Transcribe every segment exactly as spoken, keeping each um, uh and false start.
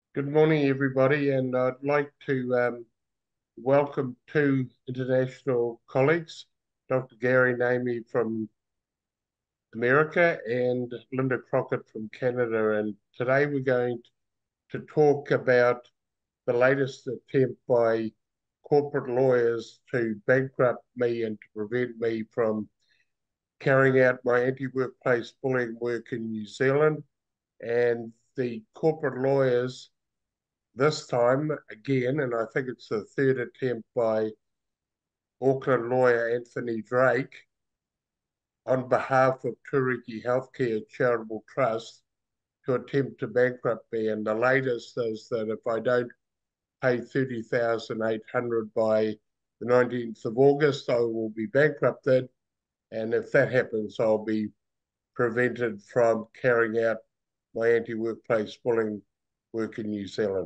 Good morning, everybody, and I'd like to um, welcome two international colleagues, Doctor Gary Namie from America and Linda Crockett from Canada. And today we're going to talk about the latest attempt by corporate lawyers to bankrupt me and to prevent me from carrying out my anti-workplace bullying work in New Zealand. And the corporate lawyers this time again, and I think it's the third attempt by Auckland lawyer Anthony Drake on behalf of Turiki Healthcare Charitable Trust to attempt to bankrupt me. And the latest is that if I don't pay thirty thousand eight hundred dollars by the nineteenth of August, I will be bankrupted. And if that happens, I'll be prevented from carrying out my anti-workplace bullying work in New Zealand.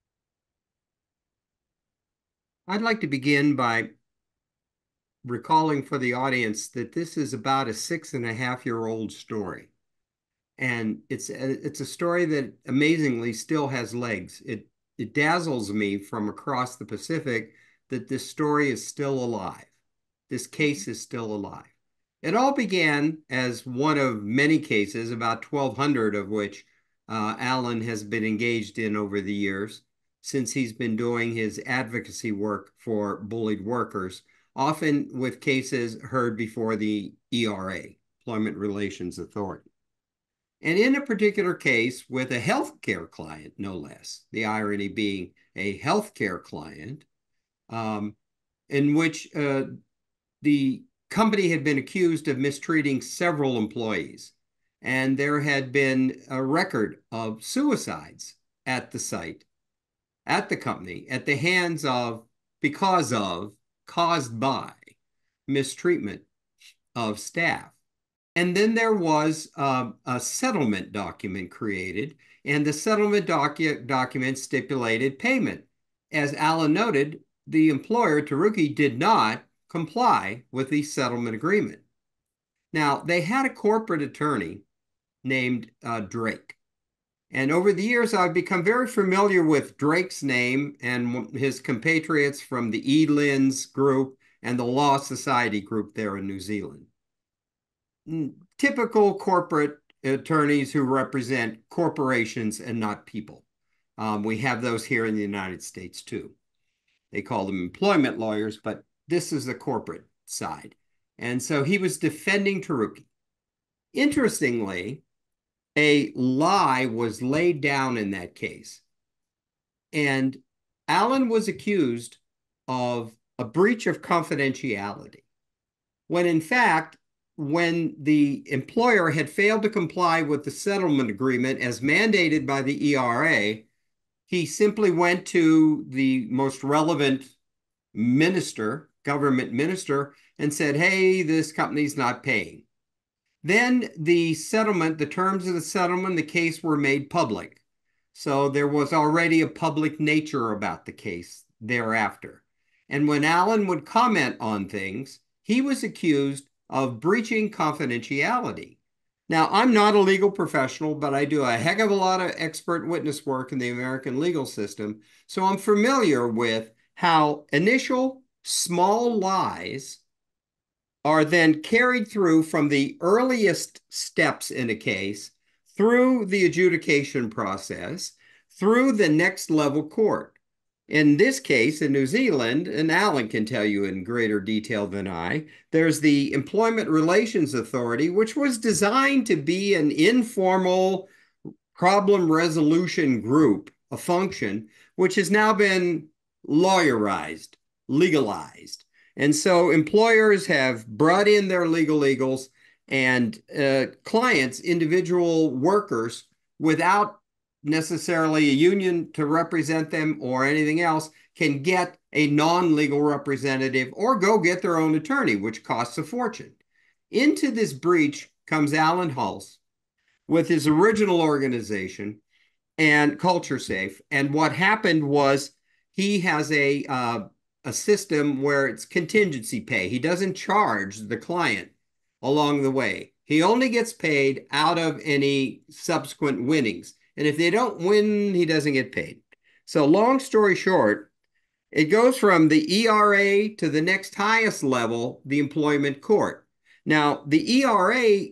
I'd like to begin by recalling for the audience that this is about a six and a half year old story. And it's a, it's a story that amazingly still has legs. It, it dazzles me from across the Pacific that this story is still alive. This case is still alive. It all began as one of many cases, about twelve hundred of which uh, Allan has been engaged in over the years, since he's been doing his advocacy work for bullied workers, often with cases heard before the E R A, Employment Relations Authority. And in a particular case with a healthcare client, no less, the irony being a healthcare client, um, in which uh, the company had been accused of mistreating several employees. And there had been a record of suicides at the site, at the company, at the hands of, because of, caused by mistreatment of staff. And then there was uh, a settlement document created, and the settlement docu document stipulated payment. As Allan noted, the employer, Turiki, did not comply with the settlement agreement. Now, they had a corporate attorney named uh, Drake. And over the years, I've become very familiar with Drake's name and his compatriots from the E-Lins group and the Law Society group there in New Zealand. Typical corporate attorneys who represent corporations and not people. Um, we have those here in the United States too. They call them employment lawyers, but this is the corporate side. And so he was defending Turiki. Interestingly, a lie was laid down in that case. And Allan was accused of a breach of confidentiality, when in fact, when the employer had failed to comply with the settlement agreement as mandated by the E R A, he simply went to the most relevant minister, government minister, and said, hey, this company's not paying. Then the settlement, the terms of the settlement, the case were made public. So there was already a public nature about the case thereafter. And when Allan would comment on things, he was accused of breaching confidentiality. Now, I'm not a legal professional, but I do a heck of a lot of expert witness work in the American legal system. So I'm familiar with how initial small lies are then carried through from the earliest steps in a case through the adjudication process, through the next level court. In this case, in New Zealand, and Allan can tell you in greater detail than I, there's the Employment Relations Authority, which was designed to be an informal problem resolution group, a function, which has now been lawyerized, legalized. And so employers have brought in their legal eagles, and uh, clients, individual workers, without necessarily a union to represent them or anything else, can get a non-legal representative or go get their own attorney, which costs a fortune. Into this breach comes Allan Halse with his original organization and Culture Safe. And what happened was he has a, uh, a system where it's contingency pay. He doesn't charge the client along the way. He only gets paid out of any subsequent winnings. And if they don't win, he doesn't get paid. So long story short, it goes from the E R A to the next highest level, the employment court. Now, the E R A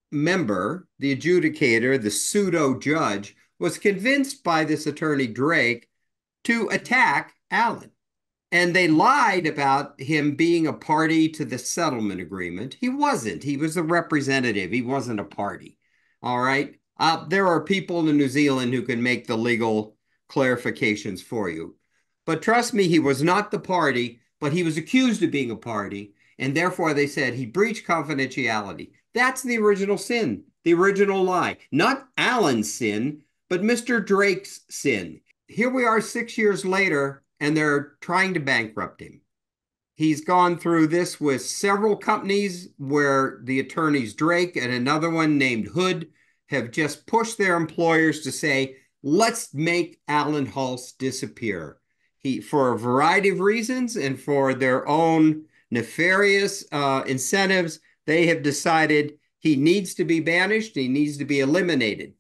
member, the adjudicator, the pseudo judge, was convinced by this attorney Drake to attack Allan. And they lied about him being a party to the settlement agreement. He wasn't. He was a representative. He wasn't a party. All right. Uh, there are people in New Zealand who can make the legal clarifications for you. But trust me, he was not the party, but he was accused of being a party. And therefore, they said he breached confidentiality. That's the original sin, the original lie. Not Allan's sin, but Mister Drake's sin. Here we are six years later, and they're trying to bankrupt him. He's gone through this with several companies where the attorneys Drake and another one named Hood have just pushed their employers to say, let's make Allan Halse disappear. He, for a variety of reasons and for their own nefarious uh, incentives, they have decided he needs to be banished, he needs to be eliminated.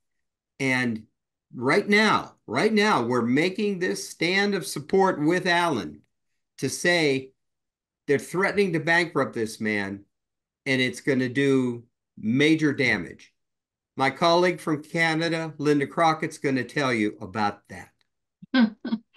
And right now, right now, we're making this stand of support with Allan to say they're threatening to bankrupt this man, and it's going to do major damage. My colleague from Canada, Linda Crockett's going to tell you about that.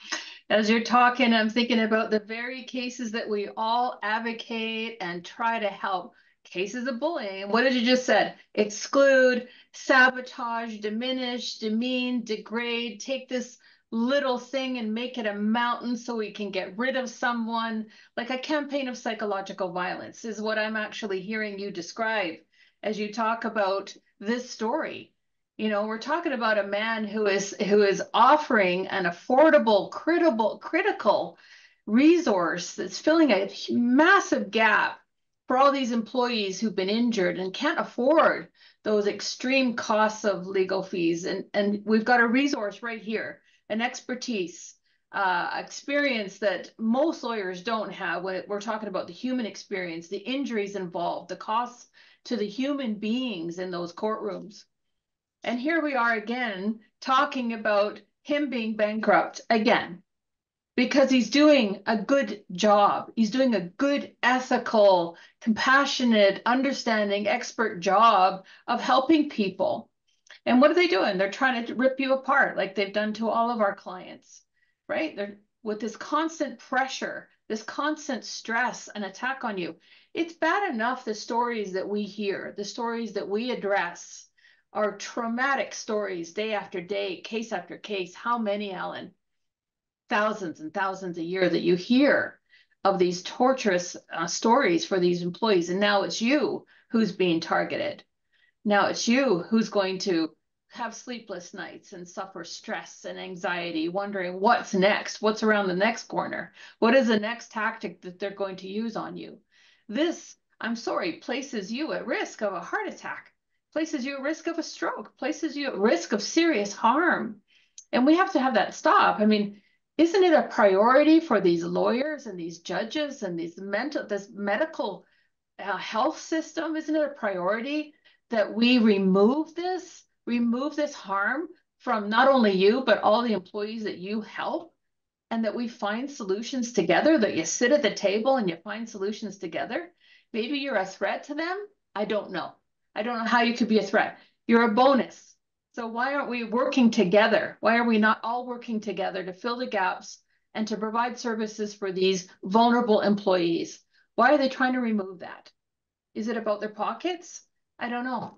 As you're talking, I'm thinking about the very cases that we all advocate and try to help. Cases of bullying. What did you just said? Exclude, sabotage, diminish, demean, degrade, take this little thing and make it a mountain so we can get rid of someone. Like a campaign of psychological violence is what I'm actually hearing you describe as you talk about this story. You know, we're talking about a man who is who is offering an affordable, critical, critical resource that's filling a massive gap for all these employees who've been injured and can't afford those extreme costs of legal fees. And, and we've got a resource right here, an expertise, uh, experience that most lawyers don't have when we're talking about the human experience, the injuries involved, the costs to the human beings in those courtrooms. And here we are again talking about him being bankrupt again, because he's doing a good job. He's doing a good, ethical, compassionate, understanding, expert job of helping people. And what are they doing? They're trying to rip you apart like they've done to all of our clients, right? They're with this constant pressure, this constant stress and attack on you. It's bad enough the stories that we hear, the stories that we address are traumatic stories day after day, case after case. How many, Allan? Thousands and thousands a year that you hear of these torturous uh, stories for these employees. And now it's you who's being targeted. Now it's you who's going to have sleepless nights and suffer stress and anxiety, wondering what's next, what's around the next corner, what is the next tactic that they're going to use on you. This, I'm sorry, places you at risk of a heart attack, places you at risk of a stroke, places you at risk of serious harm. And we have to have that stop. I mean, isn't it a priority for these lawyers and these judges and these mental, this medical uh, health system? Isn't it a priority that we remove this, remove this harm from not only you, but all the employees that you help, and that we find solutions together, that you sit at the table and you find solutions together? Maybe you're a threat to them. I don't know. I don't know how you could be a threat. You're a bonus. So why aren't we working together? Why are we not all working together to fill the gaps and to provide services for these vulnerable employees? Why are they trying to remove that? Is it about their pockets? I don't know.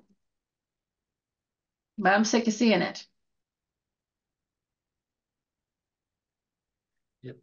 But I'm sick of seeing it. Yep.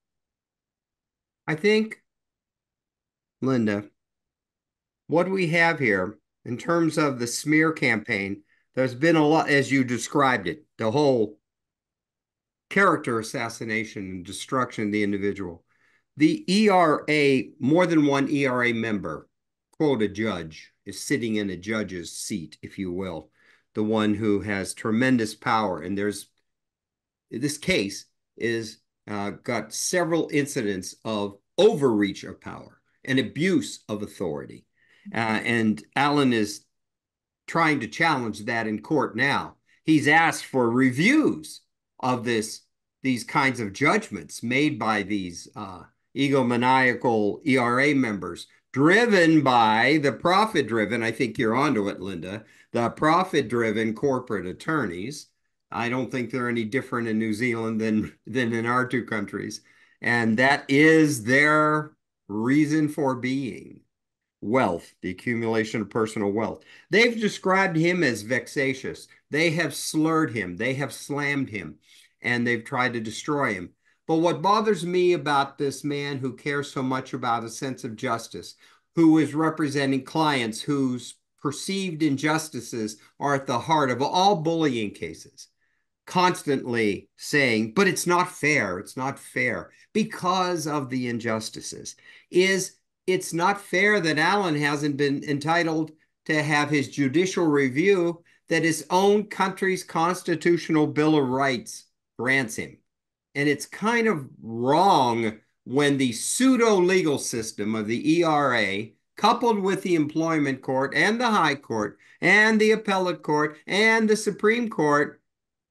I think, Linda, what we have here in terms of the smear campaign, there's been a lot, as you described it, the whole character assassination and destruction of the individual. The E R A, more than one E R A member, quote, a judge, is sitting in a judge's seat, if you will, the one who has tremendous power. And there's, this case is uh, got several incidents of overreach of power and abuse of authority. Uh, and Allan is trying to challenge that in court now. he's asked for reviews of this, these kinds of judgments made by these uh, egomaniacal E R A members, driven by the profit-driven, I think you're onto it, Linda, the profit-driven corporate attorneys. I don't think they're any different in New Zealand than, than in our two countries. And that is their reason for being. Wealth, the accumulation of personal wealth. They've described him as vexatious. They have slurred him. They have slammed him, and they've tried to destroy him. But what bothers me about this man who cares so much about a sense of justice, who is representing clients whose perceived injustices are at the heart of all bullying cases, constantly saying, but it's not fair, it's not fair, because of the injustices, is it's not fair that Allan hasn't been entitled to have his judicial review that his own country's constitutional Bill of Rights grants him. And it's kind of wrong when the pseudo-legal system of the E R A, coupled with the employment court and the high court and the appellate court and the Supreme Court,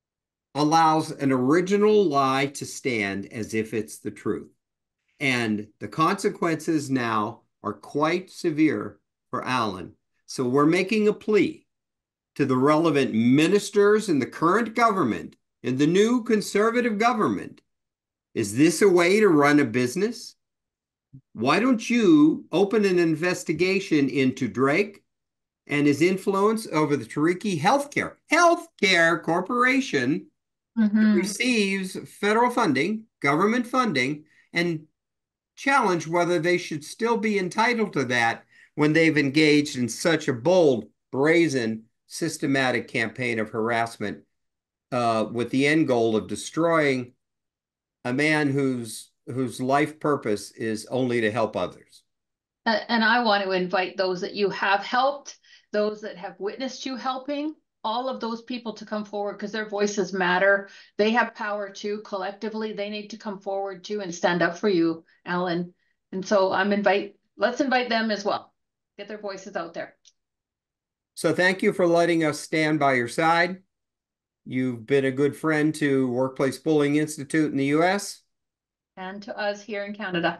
allows an original lie to stand as if it's the truth. And the consequences now are quite severe for Allan. So we're making a plea to the relevant ministers in the current government, in the new conservative government. Is this a way to run a business? Why don't you open an investigation into Drake and his influence over the Tariki Healthcare, Healthcare Corporation, mm-hmm. that receives federal funding, government funding, and challenge whether they should still be entitled to that when they've engaged in such a bold, brazen, systematic campaign of harassment uh, with the end goal of destroying a man whose whose life purpose is only to help others. And I want to invite those that you have helped, those that have witnessed you helping, all of those people to come forward, because their voices matter. They have power too. Collectively, they need to come forward too and stand up for you, Allan. And so I'm invite, let's invite them as well. Get their voices out there. So thank you for letting us stand by your side. You've been a good friend to Workplace Bullying Institute in the U S and to us here in Canada.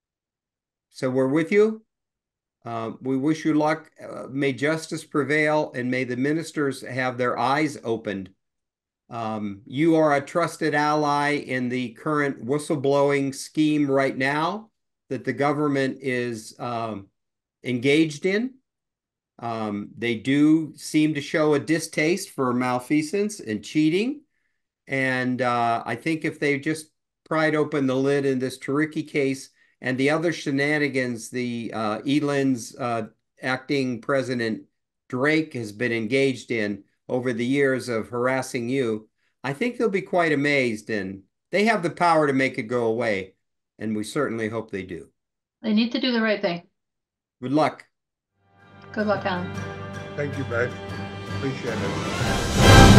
So we're with you. Uh, we wish you luck. Uh, may justice prevail, and may the ministers have their eyes opened. Um, you are a trusted ally in the current whistleblowing scheme right now that the government is um, engaged in. Um, they do seem to show a distaste for malfeasance and cheating. And uh, I think if they just pried open the lid in this Tariki case and the other shenanigans the uh, E L N's uh, acting president Drake has been engaged in over the years of harassing you, I think they'll be quite amazed, and they have the power to make it go away, and we certainly hope they do. They need to do the right thing. Good luck. Good luck, Allan. Thank you both. Appreciate it.